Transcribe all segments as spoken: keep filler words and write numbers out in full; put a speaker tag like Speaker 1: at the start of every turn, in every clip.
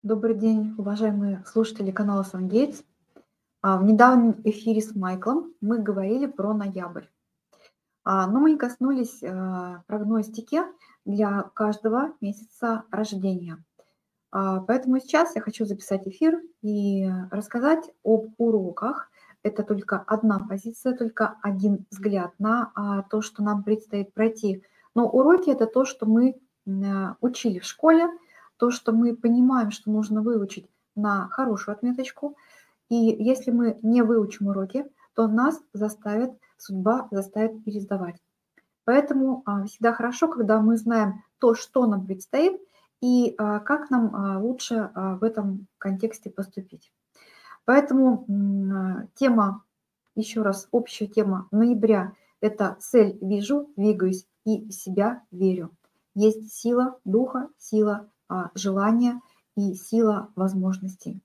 Speaker 1: Добрый день, уважаемые слушатели канала SunGates. А, В недавнем эфире с Майклом мы говорили про ноябрь. А, Но мы не коснулись а, прогностики для каждого месяца рождения. А, Поэтому сейчас я хочу записать эфир и рассказать об уроках. Это только одна позиция, только один взгляд на а, то, что нам предстоит пройти. Но уроки – это то, что мы м, а, учили в школе, то, что мы понимаем, что нужно выучить на хорошую отметочку. И если мы не выучим уроки, то нас заставит, судьба заставит пересдавать. Поэтому а, всегда хорошо, когда мы знаем то, что нам предстоит, и а, как нам а, лучше а, в этом контексте поступить. Поэтому м, а, тема, еще раз, общая тема ноября – это цель вижу, двигаюсь и в себя верю. Есть сила духа, сила а, желания и сила возможностей.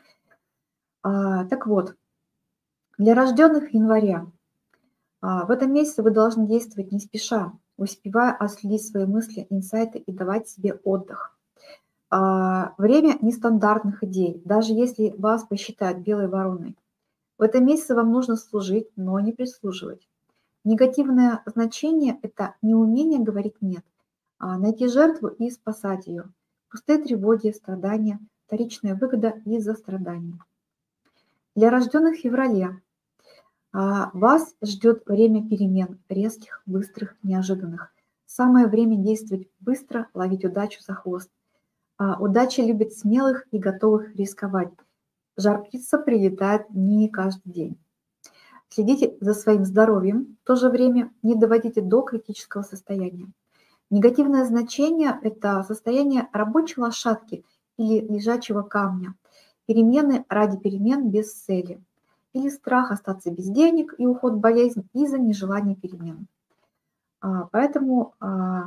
Speaker 1: А, так вот, для рожденных января а, в этом месяце вы должны действовать не спеша, успевая отследить свои мысли, инсайты и давать себе отдых. А, Время нестандартных идей, даже если вас посчитают белой вороной. В этом месяце вам нужно служить, но не прислуживать. Негативное значение – это неумение говорить «нет», а найти жертву и спасать ее. Пустые тревоги, страдания, вторичная выгода из-за страданий. Для рожденных в феврале а, вас ждет время перемен, резких, быстрых, неожиданных. Самое время действовать быстро, ловить удачу за хвост. А, удача любит смелых и готовых рисковать. Жар птица прилетает не каждый день. Следите за своим здоровьем, в то же время не доводите до критического состояния. Негативное значение – это состояние рабочей лошадки или лежачего камня, перемены ради перемен без цели, или страх остаться без денег и уход в болезнь из-за нежелания перемен. А, Поэтому, а,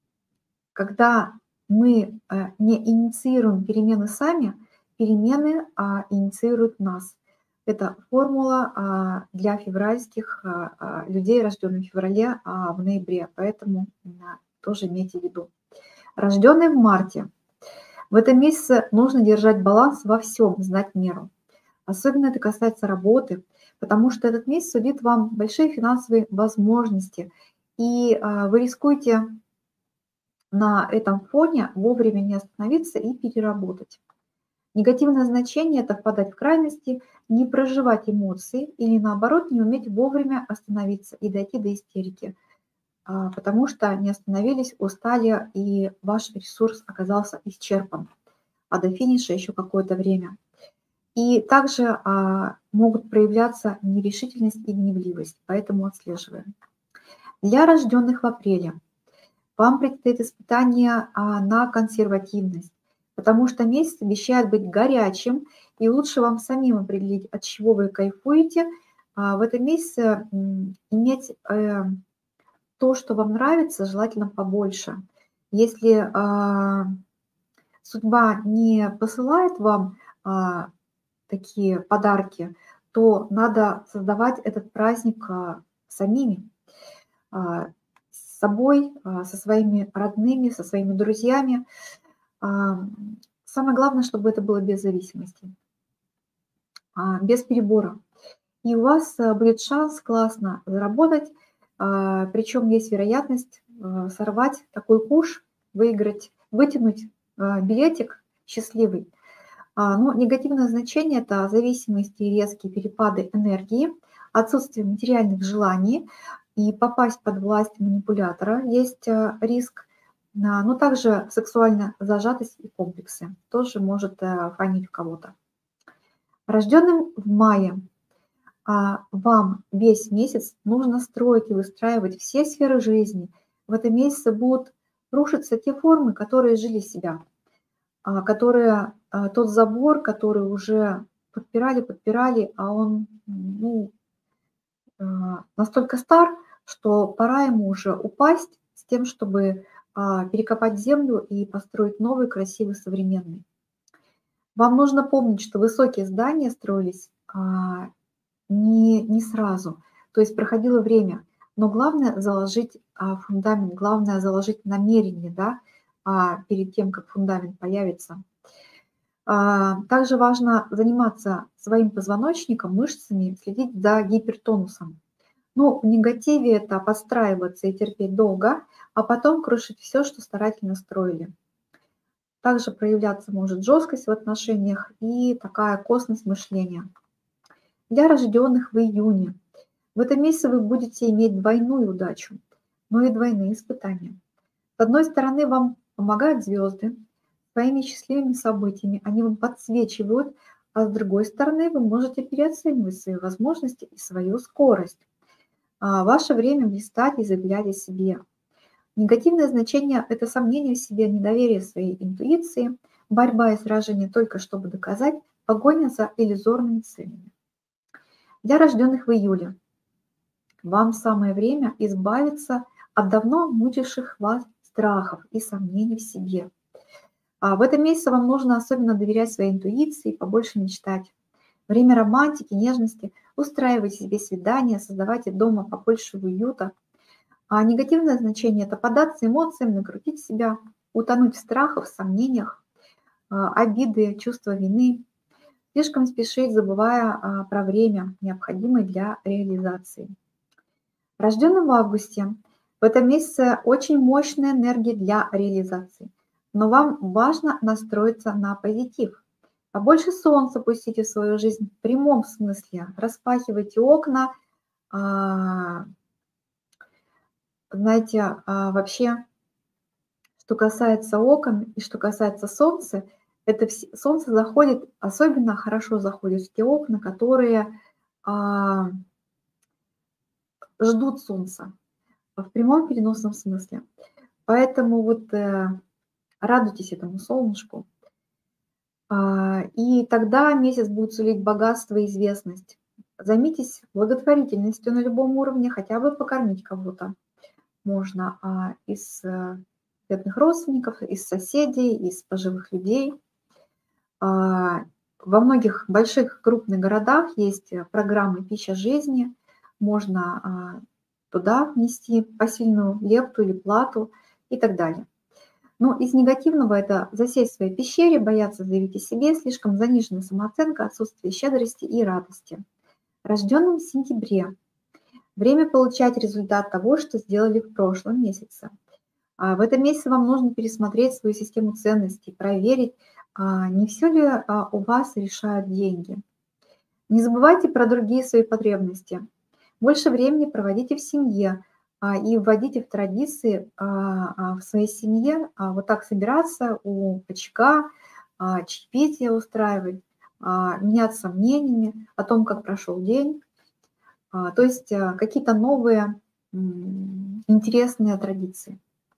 Speaker 1: когда мы а, не инициируем перемены сами, перемены а, инициируют нас. Это формула а, для февральских а, а, людей, рожденных в феврале, а в ноябре, поэтому а, тоже имейте в виду. Рожденные в марте. В этом месяце нужно держать баланс во всем, знать меру. Особенно это касается работы, потому что этот месяц сулит вам большие финансовые возможности, и а, вы рискуете на этом фоне вовремя не остановиться и переработать. Негативное значение – это впадать в крайности, не проживать эмоции или, наоборот, не уметь вовремя остановиться и дойти до истерики, а, потому что не остановились, устали, и ваш ресурс оказался исчерпан, а до финиша еще какое-то время. И также а, могут проявляться нерешительность и гневливость, поэтому отслеживаем. Для рожденных в апреле вам предстоит испытание а, на консервативность, потому что месяц обещает быть горячим, и лучше вам самим определить, от чего вы кайфуете. А, в этом месяце м, иметь э, то, что вам нравится, желательно побольше. Если а, судьба не посылает вам а, такие подарки, то надо создавать этот праздник а, самими, а, с собой, а, со своими родными, со своими друзьями. А, Самое главное, чтобы это было без зависимости, а, без перебора. И у вас а, будет шанс классно заработать, а, причем есть вероятность а, сорвать такой куш, выиграть, вытянуть а, билетик счастливый. А, Но негативное значение – это зависимость и резкие перепады энергии, отсутствие материальных желаний, и попасть под власть манипулятора есть а, риск, а, но также сексуальная зажатость и комплексы тоже может а, фонить у кого-то. Рожденным в мае а, вам весь месяц нужно строить и выстраивать все сферы жизни. В этом месяце будут рушиться те формы, которые жили себя, а, которые, а, тот забор, который уже подпирали, подпирали, а он ну, а, настолько стар, что пора ему уже упасть с тем, чтобы а, перекопать землю и построить новый, красивый, современный. Вам нужно помнить, что высокие здания строились а, не, не сразу, то есть проходило время, но главное заложить а, фундамент, главное заложить намерение, да, а, перед тем, как фундамент появится. А, Также важно заниматься своим позвоночником, мышцами, следить за гипертонусом. Ну, в негативе это подстраиваться и терпеть долго, а потом крушить все, что старательно строили. Также проявляться может жесткость в отношениях и такая косность мышления. Для рожденных в июне. В этом месяце вы будете иметь двойную удачу, но и двойные испытания. С одной стороны, вам помогают звезды своими счастливыми событиями, они вам подсвечивают, а с другой стороны, вы можете переоценивать свои возможности и свою скорость. А, Ваше время блистать и заявлять о себе. Негативное значение – это сомнение в себе, недоверие своей интуиции, борьба и сражение только чтобы доказать, погоня за иллюзорными целями. Для рожденных в июле. Вам самое время избавиться от давно мучивших вас страхов и сомнений в себе. А в этом месяце вам нужно особенно доверять своей интуиции, побольше мечтать. Время романтики, нежности, устраивайте себе свидания, создавайте дома побольше уюта. А негативное значение – это поддаться эмоциям, накрутить себя, утонуть в страхах, сомнениях, а, обиды, чувство вины, слишком спешить, забывая а, про время, необходимое для реализации. Рожденным в августе. В этом месяце очень мощная энергия для реализации. Но вам важно настроиться на позитив. Побольше солнца пустите в свою жизнь в прямом смысле. Распахивайте окна. А, Знаете, а, вообще, что касается окон и что касается солнца, это вс- солнце заходит, особенно хорошо заходит в те окна, которые а, ждут солнца в прямом переносном смысле. Поэтому вот э, радуйтесь этому солнышку. А, И тогда месяц будет сулить богатство и известность. Займитесь благотворительностью на любом уровне, хотя бы покормить кого-то можно а, из э, бедных родственников, из соседей, из пожилых людей. А, Во многих больших крупных городах есть э, программы «Пища жизни». Можно а, туда внести посильную лепту или плату и так далее. Но из негативного – это засесть в своей пещере, бояться заявить о себе, слишком заниженная самооценка, отсутствие щедрости и радости. Рожденным в сентябре. Время получать результат того, что сделали в прошлом месяце. А В этом месяце вам нужно пересмотреть свою систему ценностей, проверить, а, не все ли а, у вас решают деньги. Не забывайте про другие свои потребности. Больше времени проводите в семье а, и вводите в традиции а, а, в своей семье а, вот так собираться у очага, а, чаепитие устраивать, а, меняться мнениями о том, как прошел день. А, То есть а, какие-то новые м, интересные традиции.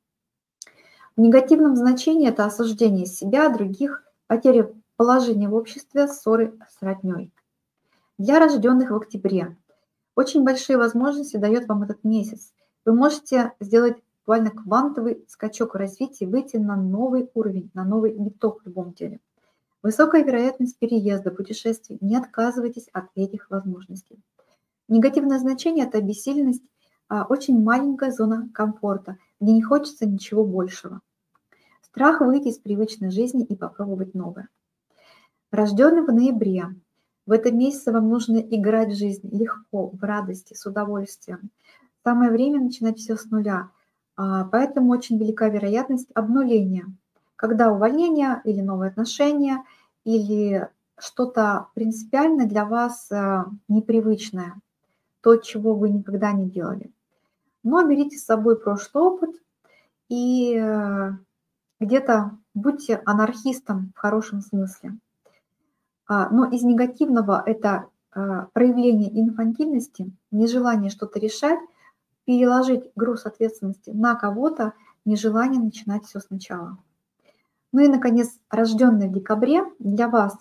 Speaker 1: В негативном значении это осуждение себя, других, потеря положения в обществе, ссоры с родней. Для рожденных в октябре. Очень большие возможности дает вам этот месяц. Вы можете сделать буквально квантовый скачок в развитии, выйти на новый уровень, на новый виток в любом деле. Высокая вероятность переезда, путешествий. Не отказывайтесь от этих возможностей. Негативное значение – это обессиленность, а, очень маленькая зона комфорта, где не хочется ничего большего. Страх выйти из привычной жизни и попробовать новое. Рожденный в ноябре. В этом месяце вам нужно играть в жизнь легко, в радости, с удовольствием. Самое время начинать все с нуля, а, поэтому очень велика вероятность обнуления. Когда увольнение или новые отношения, или что-то принципиально для вас а, непривычное, то, чего вы никогда не делали. Но берите с собой прошлый опыт и э, где-то будьте анархистом в хорошем смысле. А, Но из негативного это а, проявление инфантильности, нежелание что-то решать, переложить груз ответственности на кого-то, нежелание начинать все сначала. Ну и, наконец, рожденный в декабре для вас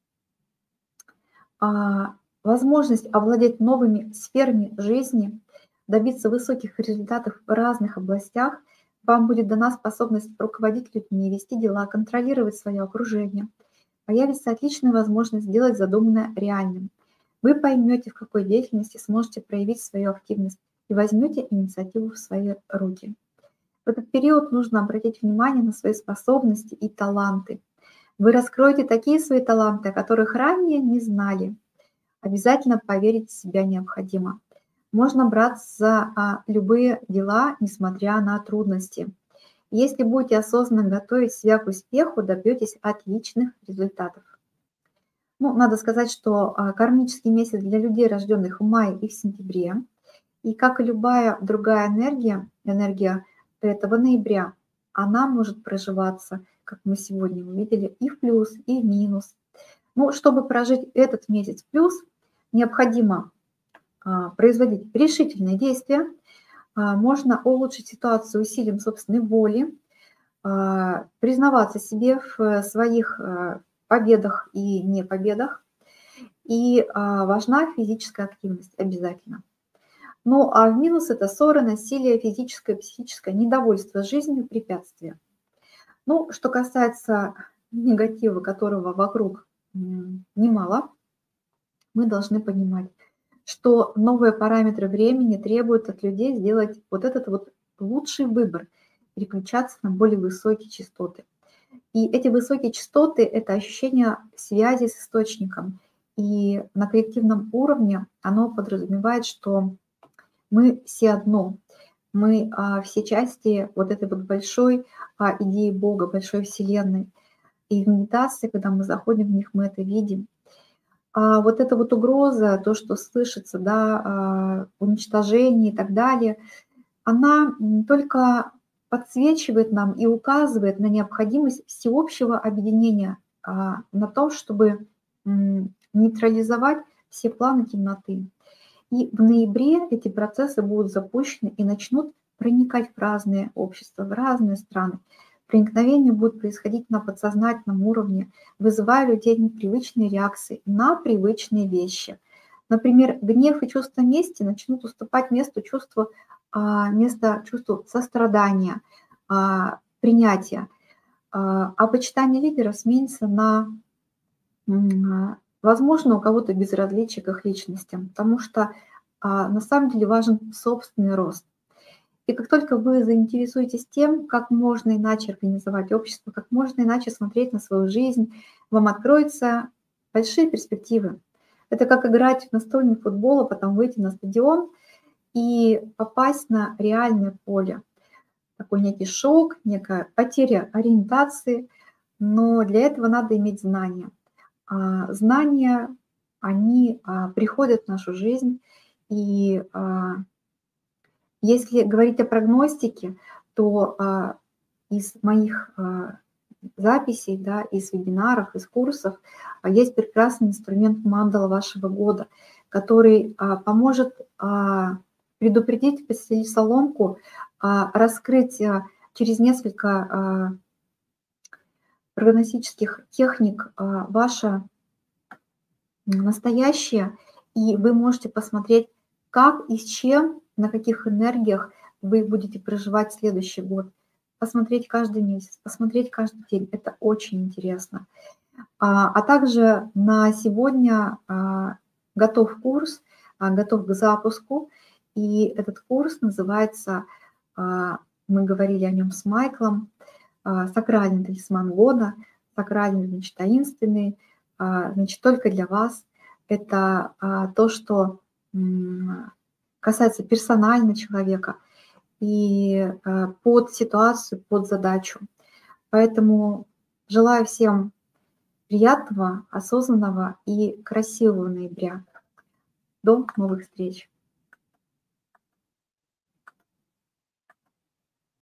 Speaker 1: а, возможность овладеть новыми сферами жизни, добиться высоких результатов в разных областях, вам будет дана способность руководить людьми, вести дела, контролировать свое окружение. Появится отличная возможность сделать задуманное реальным. Вы поймете, в какой деятельности сможете проявить свою активность и возьмете инициативу в свои руки. В этот период нужно обратить внимание на свои способности и таланты. Вы раскроете такие свои таланты, о которых ранее не знали. Обязательно поверить в себя необходимо. Можно браться за а, любые дела, несмотря на трудности. Если будете осознанно готовить себя к успеху, добьетесь отличных результатов. Ну, надо сказать, что а, кармический месяц для людей, рожденных в мае и в сентябре, и как и любая другая энергия, энергия этого ноября, она может проживаться, как мы сегодня увидели, и в плюс, и в минус. Ну, чтобы прожить этот месяц в плюс, необходимо а, производить решительные действия. А, можно улучшить ситуацию усилием собственной воли, а, признаваться себе в своих а, победах и непобедах. И а, важна физическая активность обязательно. Ну, а в минус это ссоры, насилие, физическое, психическое, недовольство жизнью, препятствия. Ну, что касается негатива, которого вокруг немало, мы должны понимать, что новые параметры времени требуют от людей сделать вот этот вот лучший выбор, переключаться на более высокие частоты. И эти высокие частоты – это ощущение связи с источником. И на коллективном уровне оно подразумевает, что мы все одно, мы а, все части вот этой вот большой а, идеи Бога, большой Вселенной. И в медитации, когда мы заходим в них, мы это видим. А вот эта вот угроза, то, что слышится, да, а, уничтожение и так далее, она только подсвечивает нам и указывает на необходимость всеобщего объединения, а, на то, чтобы м, нейтрализовать все планы темноты. И в ноябре эти процессы будут запущены и начнут проникать в разные общества, в разные страны. Проникновение будет происходить на подсознательном уровне, вызывая у людей непривычные реакции на привычные вещи. Например, гнев и чувство мести начнут уступать месту чувству, а, место чувству сострадания, а, принятия. А, а почитание лидера сменится на, возможно, у кого-то безразличие к их личностям, потому что а, на самом деле важен собственный рост. И как только вы заинтересуетесь тем, как можно иначе организовать общество, как можно иначе смотреть на свою жизнь, вам откроются большие перспективы. Это как играть в настольный футбол, а потом выйти на стадион и попасть на реальное поле. Такой некий шок, некая потеря ориентации, но для этого надо иметь знания. А знания, они а, приходят в нашу жизнь, и а, если говорить о прогностике, то а, из моих а, записей, да, из вебинаров, из курсов а, есть прекрасный инструмент мандала вашего года, который а, поможет а, предупредить, подстелить соломку, а, раскрыть а, через несколько а, прогностических техник а, ваше настоящее, и вы можете посмотреть, как и с чем, на каких энергиях вы будете проживать следующий год. Посмотреть каждый месяц, посмотреть каждый день. Это очень интересно. А, а также на сегодня а, готов курс, а, готов к запуску. И этот курс называется, а, мы говорили о нем с Майклом, а, «Сакральный талисман года», «Сакральный, значит, таинственный», а, значит, только для вас. Это а, то, что м, касается персонально человека и а, под ситуацию, под задачу. Поэтому желаю всем приятного, осознанного и красивого ноября. До новых встреч!